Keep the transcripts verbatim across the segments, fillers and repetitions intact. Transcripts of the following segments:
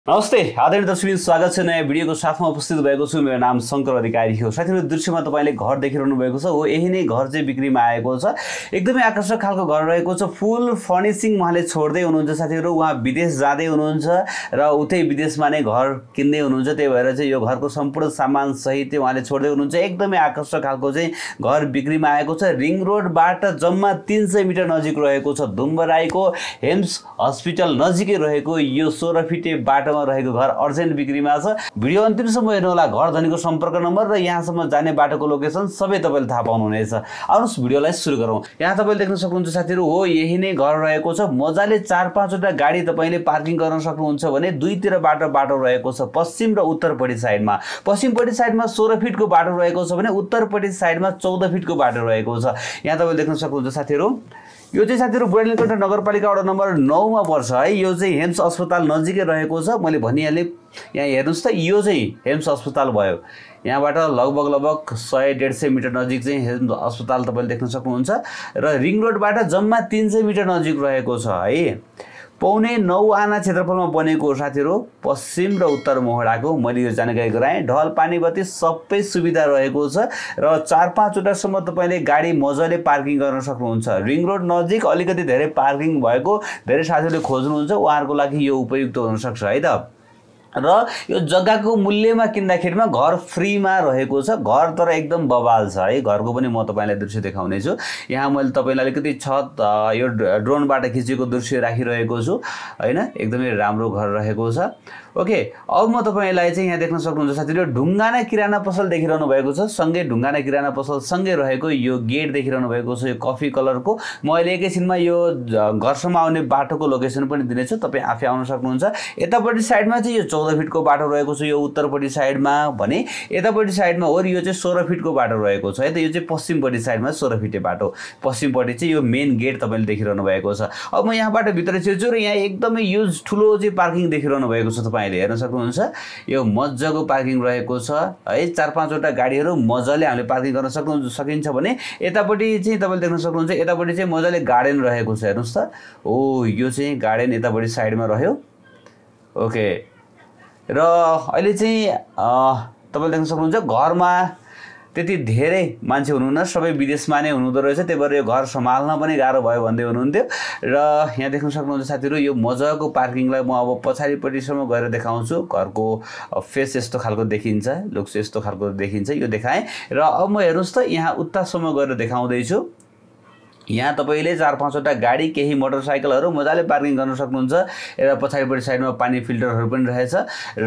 नमस्ते आदरणीय दर्शकबिन, स्वागत छ नयाँ भिडियोको साथमा उपस्थित भएको छु। मेरो नाम शङ्कर अधिकारी हो। साथीहरु, दृश्यमा तपाईले घर देखिरहनु भएको छ, हो यही नै घर चाहिँ बिक्रीमा आएको छ। एकदमै आकर्षक खालको घर रहेको छ। फुल फर्निशिङ उहाँले छोड्दै हुनुहुन्छ। साथीहरु, उहाँ विदेश जाँदै हुनुहुन्छ र उतै विदेशमा नै घर किन्दै हुनुहुन्छ। त्यही भएर चाहिँ यो घरको सम्पूर्ण सामान सहित उहाँले छोड्दै हुनुहुन्छ। एकदमै आकर्षक खालको चाहिँ घर बिक्रीमा आएको छ। रिङ रोडबाट जम्मा तीन सय मिटर नजिक रहेको छ। धुम्बराईको हेम्स हस्पिटल नजिकै रहेको यो सोह्र फिटे बाटो रहेको घर अर्जेन्ट बिक्रीमा छ। भिडियो अन्तिमसम्म हेर्नु होला। घर धनीको सम्पर्क नम्बर र यहाँसम्म जाने बाटोको लोकेसन सबै तपाईले थाहा पाउनुहुनेछ। आउनुस् भिडियोलाई सुरु गरौँ। यहाँ तपाईले देख्न सक्नुहुन्छ साथीहरु, हो यही नै घर रहेको छ। मजाले चार पाँचवटा गाडी तपाईले पार्किङ गर्न सक्नुहुन्छ भने दुईतिर बाटो बाटो रहेको छ। पश्चिम र उत्तरपट्टि साइडमा पश्चिमपट्टि साइडमा सोह्र फिटको बाटो रहेको छ भने उत्तरपट्टि साइडमा चौध फिटको बाटो रहेको छ। यहाँ तपाईले देख्न सक्नुहुन्छ साथीहरु, यो चाहिँ साथीहरु बुढानीलकण्ठ नगरपालिका वडा नम्बर नौ मा पर्छ है। यो चाहिँ हेम्स अस्पताल नजिकै रहेको छ। मैले भनिहालेँ। यहाँ हेर्नुस् त, यो चाहिँ हेम्स अस्पताल भयो। यहाँबाट लगभग लगभग सय डेढ सय मिटर नजिक चाहिँ हेम्स अस्पताल तपाईले देख्न सक्नुहुन्छ र रिङ रोडबाट जम्मा तीन सय मिटर नजिक रहेको छ है। पौने नौ आना क्षेत्रफलमा बनेको साथीहरु, पश्चिम र उत्तर मोहडाको मैले यो जानकारी गराएँ। ढल पानी बत्ती सबै सुविधा रहेको छ र चार पाँचवटा सम्म तपाईले गाडी मजाले पार्किङ गर्न सक्नुहुन्छ। रिङ रोड नजिक अलिकति धेरै पार्किङ भएको धेरै साथीहरुले खोज्नुहुन्छ, उहाँहरुको लागि यो उपयुक्त हुन सक्छ है त। र यो जग्गाको मूल्यमा किन्दाखेरिमा घर फ्रीमा रहेको छ। घर तर एकदम बवाल छ है। घरको पनि म तपाईलाई दृश्य देखाउने छु। यहाँ मैले तपाईलाई अलिकति छत यो ड्रोनबाट खिचेको दृश्य राखिरहेको छु हैन। एकदमै राम्रो घर रहेको छ। ओके, अब म तपाईलाई चाहिँ यहाँ देख्न सक्नुहुन्छ साथीहरु, ढुङ्गाना किराना पसल देखिरहनु भएको छ। सँगै ढुङ्गाना किराना पसल सँगै रहेको यो गेट देखिरहनु भएको छ, यो कफी कलरको। म अहिले एकैछिनमा यो घरसम्म आउने बाटोको लोकेसन पनि दिनेछु, तपाई आफै आउन सक्नुहुन्छ। यतापट्टि साइडमा चाहिँ यो चौध फिटको बाटो रहेको छ। यो उत्तरपट्टि साइडमा भने यतापट्टि साइडमा हो यो चाहिँ सोह्र फिटको बाटो रहेको छ है त। यो चाहिँ पश्चिमपट्टि साइडमा सोह्र फिटे बाटो। पश्चिमपट्टि चाहिँ यो मेन गेट तपाईले देखिरहनु भएको छ। अब म यहाँबाट भित्र छिर्छु र यहाँ एकदमै युज ठुलो चाहिँ पार्किङ देखिरहनु भएको छ। तपाईले हेर्न सक्नुहुन्छ, यो मज्जाको पार्किङ रहेको छ है। चार पाँचवटा गाडीहरू मजाले हामीले पार्किङ गर्न सक्नु सकिन्छ भने यतापट्टि चाहिँ तपाईले देख्न सक्नुहुन्छ, यतापट्टि चाहिँ मजाले गार्डन रहेको छ। हेर्नुस् त, ओ यो चाहिँ गार्डन यतापट्टि साइडमा रह्यो। ओके, र अहिले चाहिँ तपाईले देख्न सक्नुहुन्छ घरमा त्यति धेरै मान्छे हुनुहुन्न, सबै विदेशमा नै हुनुहुँदो रहेछ। त्यही भएर यो घर सम्हाल्न पनि गाह्रो भयो भन्दै हुनुहुन्थ्यो। र यहाँ देख्न सक्नुहुन्छ साथीहरु, यो मजाको पार्किङलाई म अब पछाडिपट्टिसम्म गएर देखाउँछु। घरको फेस यस्तो खालको देखिन्छ, लुक्स यस्तो खालको देखिन्छ, यो देखाएँ। र अब म हेर्नुस् त, यहाँ उतासम्म गएर देखाउँदैछु। यहाँ तपाईले चार पाँचवटा गाडी, केही मोटरसाइकलहरू मजाले पार्किङ गर्न सक्नुहुन्छ। र पछाडिपट्टि साइडमा पानी फिल्टरहरू पनि रहेछ। र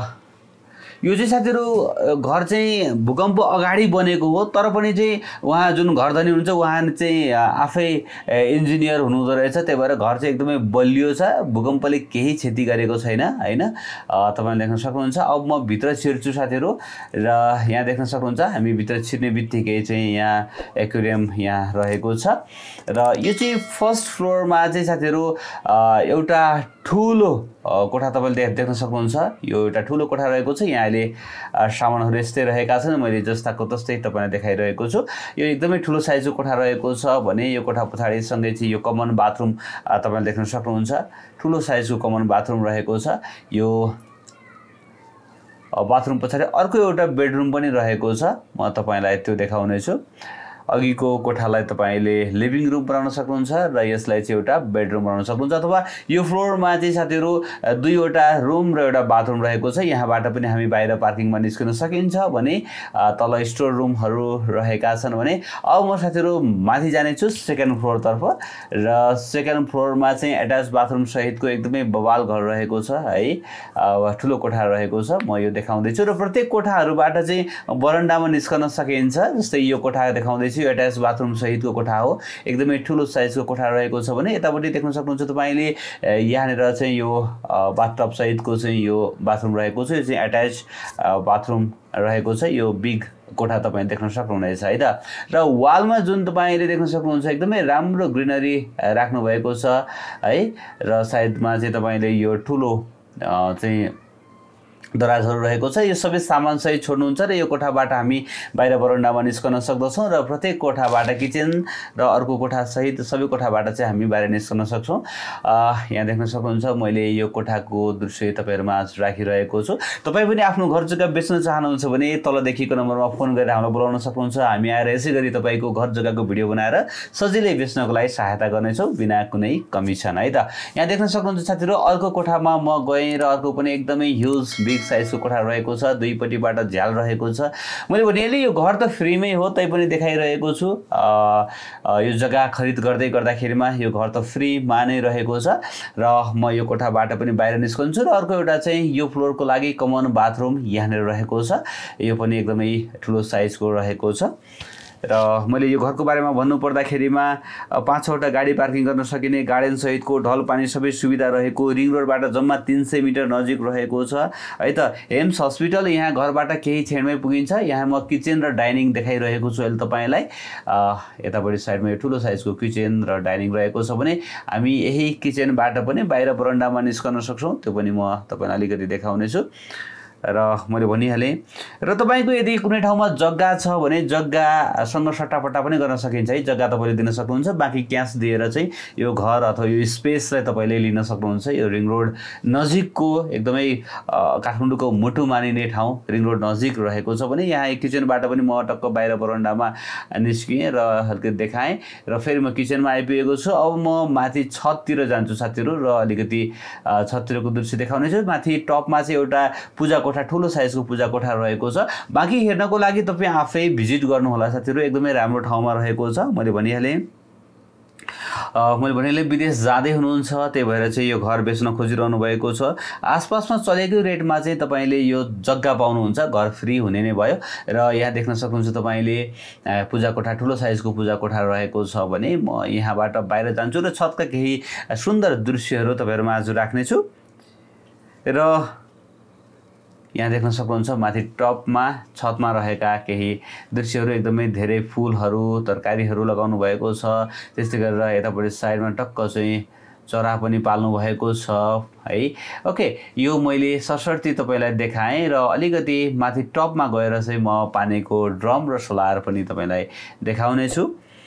यो चाहिँ साथीहरु, घर चाहिँ भूकम्प अगाडि बनेको हो, तर पनि चाहिँ उहाँ जुन घर धनी हुनुहुन्छ उहाँ चाहिँ आफै इन्जिनियर हुनुहुँदो रहेछ। त्यही भएर घर चाहिँ एकदमै बलियो छ। भूकम्पले केही क्षति गरेको छैन हैन। तपाईले देख्न सक्नुहुन्छ। अब म भित्र छिर्छु साथीहरु, र यहाँ देख्न सक्नुहुन्छ हामी भित्र छिर्ने बित्तिकै चाहिँ यहाँ एक्वेरियम यहाँ रहेको छ। र यो चाहिँ फर्स्ट फ्लोरमा चाहिँ साथीहरु एउटा ठुलो कोठा तपाईले देख्न सक्नुहुन्छ। यो एउटा ठुलो कोठा रहेको छ। यहाँ अहिले सामानहरू यस्तै रहेका छन्। मैले जस्ताको तस्तै तपाईलाई देखाइरहेको छु। यो एकदमै ठुलो साइजको कोठा रहेको छ भने यो कोठा पछाडि सँगै चाहिँ यो कमन बाथरुम तपाईले देख्न सक्नुहुन्छ। ठुलो साइजको कमन बाथरुम रहेको छ। यो बाथरुम पछाडि अर्को एउटा बेडरुम पनि रहेको छ। म तपाईलाई त्यो देखाउने छु। अघिको कोठालाई तपाईले लिभिङ रुम बनाउन सक्नुहुन्छ र यसलाई चाहिँ एउटा बेडरुम बनाउन सक्नुहुन्छ। अथवा यो फ्लोरमा चाहिँ साथीहरु दुईवटा रुम र एउटा बाथरुम रहेको छ। यहाँबाट पनि हामी बाहिर पार्किङमा निस्किन सकिन्छ भने तल स्टोर रुमहरू रहेका छन् भने। अब म साथीहरु माथि जाने छु सेकेन्ड फ्लोर तर्फ। र सेकेन्ड फ्लोरमा चाहिँ एट्याच बाथरुम सहितको एकदमै बवाल घर रहेको छ है। ठुलो कोठा रहेको छ। म यो देखाउँदै छु र प्रत्येक कोठाहरूबाट चाहिँ बरन्डामा निस्कन सकिन्छ। जस्तै यो कोठा देखाउँदै छु, एट्याच बाथरुम सहितको कोठा हो। एकदमै ठुलो साइजको कोठा रहेको छ भने यतापट्टि देख्न सक्नुहुन्छ तपाईले यहाँनिर चाहिँ यो बाथटब सहितको चाहिँ यो बाथरुम रहेको छ। यो चाहिँ एट्याच बाथरुम रहेको छ। यो बिग कोठा तपाईले देख्न सक्नुहुनेछ है त। र वालमा जुन तपाईले देख्न सक्नुहुन्छ एकदमै राम्रो ग्रिनरी राख्नु भएको छ है। र साइडमा चाहिँ तपाईले यो ठुलो चाहिँ दराजहरू रहेको छ। यो सबै सामान सहित छोड्नुहुन्छ र यो कोठाबाट हामी बाहिर बरन्डामा निस्कन सक्दछौँ र प्रत्येक कोठाबाट किचन र अर्को कोठा सहित सबै कोठाबाट चाहिँ हामी बाहिर निस्कन सक्छौँ। यहाँ देख्न सक्नुहुन्छ मैले यो कोठाको दृश्य तपाईँहरूमा आज राखिरहेको छु। तपाईँ पनि आफ्नो घर जग्गा बेच्न चाहनुहुन्छ भने तल देखिएको नम्बरमा फोन गरेर हामीलाई बोलाउन सक्नुहुन्छ। हामी आएर यसै गरी तपाईँको घर जग्गाको भिडियो बनाएर सजिलै बेच्नको लागि सहायता गर्नेछौँ बिना कुनै कमिसन है त। यहाँ देख्न सक्नुहुन्छ साथीहरू अर्को कोठामा म गएँ र अर्को पनि एकदमै ह्युज बिग साइजको कोठा रहेको छ। दुईपट्टिबाट झ्याल रहेको छ। मैले भने यो घर त फ्रीमै हो तै पनि देखाइरहेको छु। यो जग्गा खरिद गर्दै गर्दाखेरिमा यो घर त फ्रीमा नै रहेको छ र म यो कोठाबाट पनि बाहिर निस्कन्छु र अर्को एउटा चाहिँ यो फ्लोरको लागि कमन बाथरुम यहाँनिर रहेको छ। यो पनि एकदमै ठुलो साइजको रहेको छ र मैले यो घरको बारेमा भन्नुपर्दाखेरिमा पाँच छवटा गाडी पार्किङ गर्न सकिने गार्डन सहितको ढल पानी सबै सुविधा रहेको, रिङ रोडबाट जम्मा तीन सय मिटर नजिक रहेको छ है त। हेम्स हस्पिटल यहाँ घरबाट केही क्षणमै पुगिन्छ। यहाँ म किचन र डाइनिङ देखाइरहेको छु अहिले तपाईँलाई। यतापट्टि साइडमा यो ठुलो साइजको किचन र डाइनिङ रहेको छ भने हामी यही किचनबाट पनि बाहिर बरन्डामा निस्कन सक्छौँ। त्यो पनि म तपाईँलाई अलिकति देखाउनेछु र मैले भनिहालेँ। र तपाईँको यदि कुनै ठाउँमा जग्गा छ भने जग्गासँग सट्टापट्टा पनि गर्न सकिन्छ है। जग्गा तपाईँले दिन सक्नुहुन्छ, बाँकी क्यास दिएर चाहिँ यो घर अथवा यो स्पेसलाई तपाईँले लिन सक्नुहुन्छ। यो रिङ रोड नजिकको एकदमै काठमाडौँको मुटु मानिने ठाउँ रिङ रोड नजिक रहेको छ भने यहाँ किचनबाट पनि म टक्क बाहिर बरन्डामा निस्किएँ र हल्का देखाएँ र फेरि म किचनमा आइपुगेको छु। अब म माथि छततिर जान्छु साथीहरू र अलिकति छततिरको दृश्य देखाउनेछु। माथि टपमा चाहिँ एउटा पूजा कोठा ठुलो साइजको पूजा कोठा रहेको छ। बाँकी हेर्नको लागि तपाईँ आफै भिजिट गर्नुहोला साथीहरू। एकदमै राम्रो ठाउँमा रहेको छ। मैले भनिहालेँ मैले भनिहालेँ विदेश जाँदै हुनुहुन्छ त्यही भएर चाहिँ यो घर बेच्न खोजिरहनु भएको छ। आसपासमा चलेको रेटमा चाहिँ तपाईँले यो जग्गा पाउनुहुन्छ। घर फ्री हुने नै भयो र यहाँ देख्न सक्नुहुन्छ तपाईँले पूजा कोठा ठुलो साइजको पूजा कोठा रहेको छ भने म यहाँबाट बाहिर जान्छु र छतका केही सुन्दर दृश्यहरू तपाईँहरूमा आज राख्नेछु। र यहाँ देख्न सक्नुहुन्छ माथि टपमा छतमा रहेका केही दृश्यहरू एकदमै धेरै फुलहरू तरकारीहरू लगाउनु भएको छ। त्यस्तै गरेर यतापट्टि साइडमा टक्क चाहिँ चरा पनि पाल्नु भएको छ है। ओके यो मैले सशर्ती तपाईँलाई देखाएँ र अलिकति माथि टपमा गएर चाहिँ म पानीको ड्रम र सोलर पनि तपाईँलाई देखाउने छु।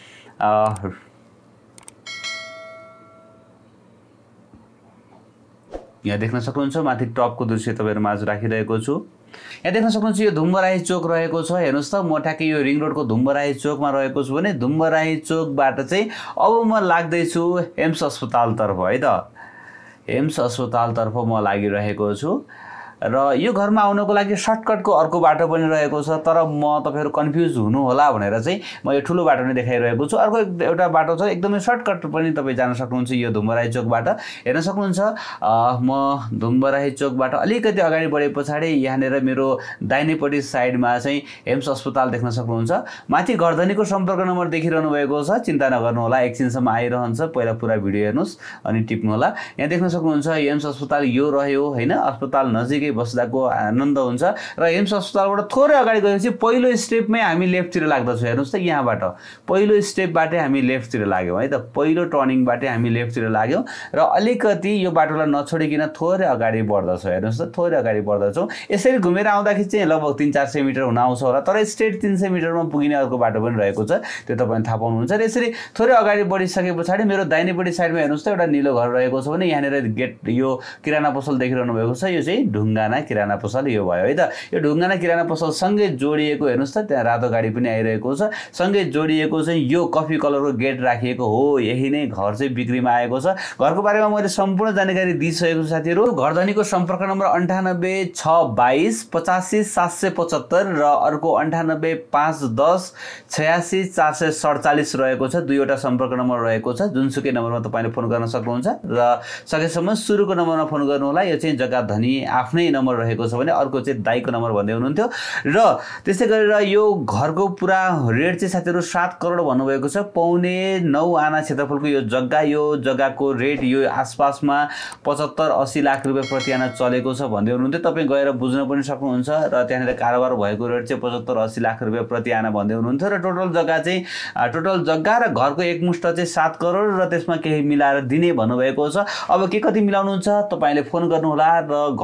यहाँ देख्न सक्नुहुन्छ माथि टपको दृश्य तपाईँहरूमा आज राखिरहेको छु। यहाँ देख्न सक्नुहुन्छ यो धुम्बराही चोक रहेको छ। हेर्नुहोस् त म ठ्याक्कै यो रिङ रोडको धुम्बराही चोकमा रहेको छु भने धुम्बराही चोकबाट चाहिँ अब म लाग्दैछु हेम्स अस्पतालतर्फ है त। हेम्स अस्पतालतर्फ म लागिरहेको छु र यो घरमा आउनको लागि सर्टकटको अर्को बाटो पनि रहेको छ। तर म तपाईँहरू कन्फ्युज हुनु होला भनेर चाहिँ म यो ठुलो बाटो नै देखाइरहेको छु। अर्को एउटा बाटो छ एकदमै सर्टकट पनि तपाईँ जान सक्नुहुन्छ यो धुम्बराही चोकबाट। हेर्न सक्नुहुन्छ म धुम्बराही चोकबाट अलिकति अगाडि बढे पछाडि यहाँनिर मेरो दाहिनेपट्टि साइडमा चाहिँ हेम्स अस्पताल देख्न सक्नुहुन्छ। माथि घरधनीको सम्पर्क नम्बर देखिरहनु भएको छ। चिन्ता नगर्नुहोला, एकछिनसम्म आइरहन्छ। पहिला पुरा भिडियो हेर्नुहोस् अनि टिप्नुहोला। यहाँ देख्न सक्नुहुन्छ हेम्स अस्पताल यो रह्यो होइन। अस्पताल नजिकै बस्दाको आनन्द हुन्छ र हेम्स अस्पतालबाट थोरै अगाडि गएपछि पहिलो स्टेपमै हामी लेफ्टतिर लाग्दछौँ। हेर्नुहोस् त यहाँबाट पहिलो स्टेपबाटै हामी लेफ्टतिर लाग्यौँ है त। पहिलो टर्निङबाटै हामी लेफ्टतिर लाग्यौँ र अलिकति यो बाटोलाई नछोडिकन थोरै अगाडि बढ्दछौँ। हेर्नुहोस् त थोरै अगाडि बढ्दछौँ। यसरी घुमेर आउँदाखेरि चाहिँ लगभग तिन चार सय मिटर हुन आउँछ होला। तर स्ट्रेट तिन सय मिटरमा पुगिने अर्को बाटो पनि रहेको छ, त्यो तपाईँले थाहा पाउनुहुन्छ। र यसरी थोरै अगाडि बढिसके पछाडि मेरो दाहिनेपट्टि साइडमा हेर्नुहोस् त एउटा निलो घर रहेको छ भने यहाँनिर गेट यो किराना पसल देखिरहनु भएको छ। यो चाहिँ ढुङ्गा ढुङ्गाना किराना पसल यो भयो है त। यो ढुङ्गाना किराना पसल सँगै जोडिएको हेर्नुहोस् त त्यहाँ रातो गाडी पनि आइरहेको छ। सँगै जोडिएको चाहिँ यो कफी कलरको गेट राखिएको हो। यही नै घर चाहिँ बिक्रीमा आएको छ। घरको बारेमा मैले सम्पूर्ण जानकारी दिइसकेको छु साथीहरू। घरधनीको सम्पर्क नम्बर अन्ठानब्बे छ बाइस पचासी सात सय पचहत्तर र अर्को अन्ठानब्बे पाँच दस छयासी चार सय सडचालिस रहेको छ। दुईवटा सम्पर्क नम्बर रहेको छ। जुनसुकै नम्बरमा तपाईँले फोन गर्न सक्नुहुन्छ र सकेसम्म सुरुको नम्बरमा फोन गर्नुहोला। यो चाहिँ जग्गा धनी आफ्नै नम्बर रहेको छ भने अर्को चाहिँ दाइको नम्बर भन्दै हुनुहुन्थ्यो। र त्यस्तै गरेर यो घरको पुरा रेट चाहिँ साथीहरू सात करोड भन्नुभएको छ। पौने नौ आना क्षेत्रफलको यो जग्गा, यो जग्गाको रेट यो आसपासमा पचहत्तर अस्सी लाख रुपियाँ प्रति आना चलेको छ भन्दै हुनुहुन्थ्यो। तपाईँ गएर बुझ्न पनि सक्नुहुन्छ र त्यहाँनिर कारोबार भएको रेट चाहिँ पचहत्तर अस्सी लाख रुपियाँ प्रति आना भन्दै हुनुहुन्थ्यो। र टोटल जग्गा चाहिँ टोटल जग्गा र घरको एकमुष्ट चाहिँ सात करोड र त्यसमा केही मिलाएर दिने भन्नुभएको छ। अब के कति मिलाउनुहुन्छ तपाईँले फोन गर्नुहोला र घर धनीसँग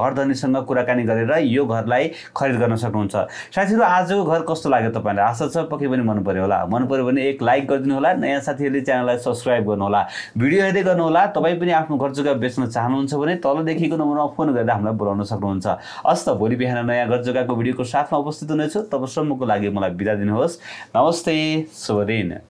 व्यक्तिसँग कुराकानी गरेर यो घरलाई खरिद गर्न सक्नुहुन्छ। साथीहरू आजको घर कस्तो लाग्यो तपाईलाई? आशा छ पक्कै पनि मन पर्यो होला। मन पर्यो भने एक लाइक गरिदिनु होला। नयाँ साथीहरूले च्यानललाई सब्स्क्राइब गर्नु होला। भिडियो हेर्दै गर्नु होला। तपाईँ पनि आफ्नो घर जग्गा बेच्न चाहनुहुन्छ भने तल देखिएको नम्बरमा फोन गरेर हामीलाई बोलाउन सक्नुहुन्छ। हस्त भोलि बिहान नयाँ घर जग्गाको भिडियोको साथमा उपस्थित हुनेछु। तबसम्मको लागि मलाई बिदा दिनुहोस्। नमस्ते, शुभ दिन।